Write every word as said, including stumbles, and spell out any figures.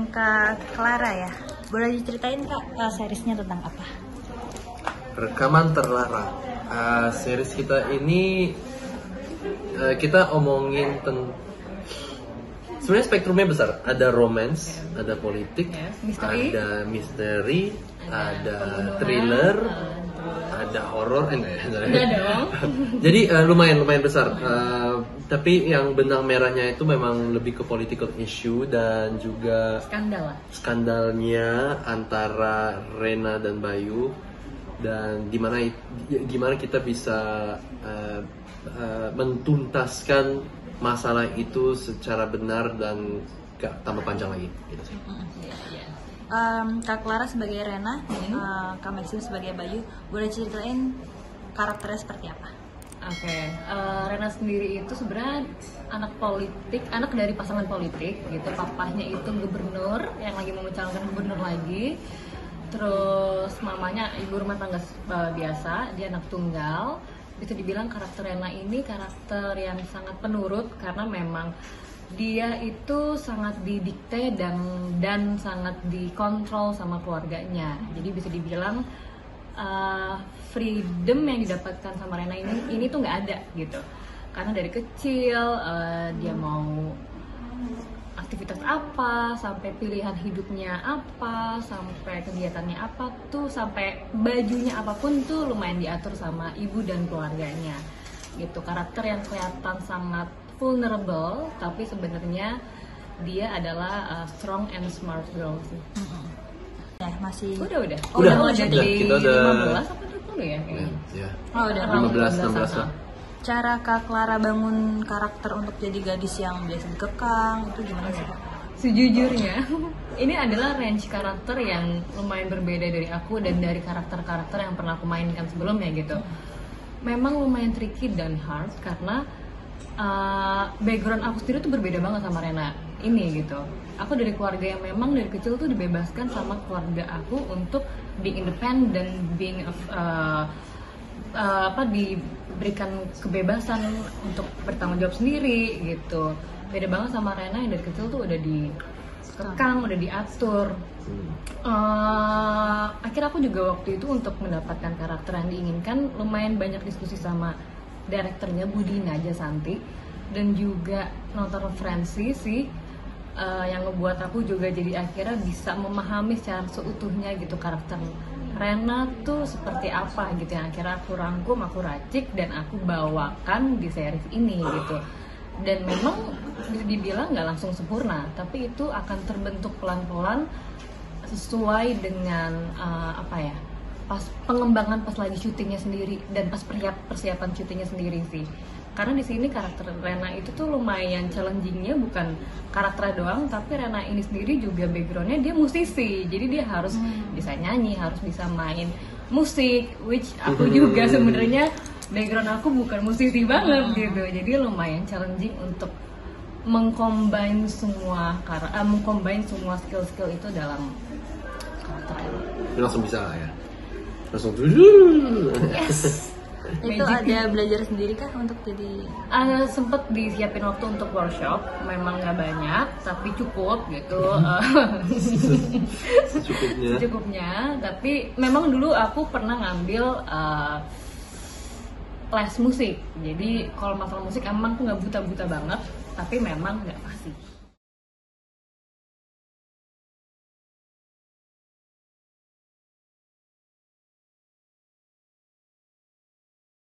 Kak Clara ya. Boleh diceritain Kak, uh, seriesnya tentang apa? Rekaman Terlarang. Uh, series kita ini uh, kita omongin tentang, sebenarnya spektrumnya besar. Ada romance, ada politik, yes. Misteri. ada misteri, ada, ada thriller, uh, ada horor. Eh, enggak dong. Jadi uh, lumayan lumayan besar. Uh, tapi yang benang merahnya itu memang lebih ke political issue dan juga skandal. Skandalnya antara Rena dan Bayu, dan gimana gimana kita bisa uh, uh, mentuntaskan masalah itu secara benar dan gak tambah panjang lagi gitu sih. Um, Kak Clara sebagai Rena, hmm. uh, Kak Maxim sebagai Bayu, boleh ceritain karakternya seperti apa? Oke, okay. uh, Rena sendiri itu sebenarnya anak politik, anak dari pasangan politik gitu. Papahnya itu gubernur yang lagi mau mencalonkan gubernur lagi. Terus mamanya ibu rumah tangga uh, biasa, dia anak tunggal. Bisa dibilang karakter Rena ini karakter yang sangat penurut karena memang dia itu sangat didikte dan dan sangat dikontrol sama keluarganya. Jadi bisa dibilang uh, freedom yang didapatkan sama Rena ini ini tuh nggak ada gitu. Karena dari kecil uh, dia mau aktivitas apa, sampai pilihan hidupnya apa, sampai kegiatannya apa tuh, sampai bajunya apapun tuh lumayan diatur sama ibu dan keluarganya gitu. Karakter yang kelihatan sangat vulnerable, tapi sebenarnya dia adalah uh, strong and smart girl sih. Mm-hmm. Ya, masih udah udah oh, udah, udah, udah jadi kita udah lima belas apa dua puluh ya kayaknya. Ya. Oh, udah lima belas enam belas lah. Cara Kak Clara bangun karakter untuk jadi gadis yang biasa dikekang itu gimana sih? Sejujurnya, ini adalah range karakter yang lumayan berbeda dari aku dan dari karakter-karakter yang pernah aku mainkan sebelumnya gitu. Memang lumayan tricky dan hard karena uh, background aku sendiri tuh berbeda banget sama Rena ini gitu. Aku dari keluarga yang memang dari kecil tuh dibebaskan sama keluarga aku untuk being independent, being uh, uh, apa diberikan kebebasan untuk bertanggung jawab sendiri gitu. Beda banget sama Rena yang dari kecil tuh udah dikekang, udah diatur. Uh, akhirnya aku juga waktu itu untuk mendapatkan karakter yang diinginkan lumayan banyak diskusi sama direkturnya Budi Naja Santi dan juga nonton referensi sih uh, yang ngebuat aku juga jadi akhirnya bisa memahami secara seutuhnya gitu karakter Rena tuh seperti apa gitu yang akhirnya aku rangkum, aku racik dan aku bawakan di series ini gitu. Dan memang bisa dibilang nggak langsung sempurna, tapi itu akan terbentuk pelan-pelan sesuai dengan uh, apa ya, pas pengembangan pas lagi syutingnya sendiri dan pas persiapan syutingnya sendiri sih. Karena di sini karakter Rena itu tuh lumayan challengingnya bukan karakternya doang, tapi Rena ini sendiri juga backgroundnya dia musisi, jadi dia harus hmm. bisa nyanyi, harus bisa main musik, which aku juga sebenarnya background aku bukan musisi banget gitu, jadi lumayan challenging untuk mengcombine semua karena uh, mengcombine semua skill-skill itu dalam karakter Rena. Langsung bisa lah ya, langsung tujuh. Yes. Itu ada belajar sendiri kah untuk jadi? Uh, sempet disiapin waktu untuk workshop, memang nggak banyak, tapi cukup gitu. Secukupnya. Secukupnya, tapi memang dulu aku pernah ngambil uh, les musik. Jadi kalau masalah musik emang aku nggak buta-buta banget, tapi memang nggak pasti.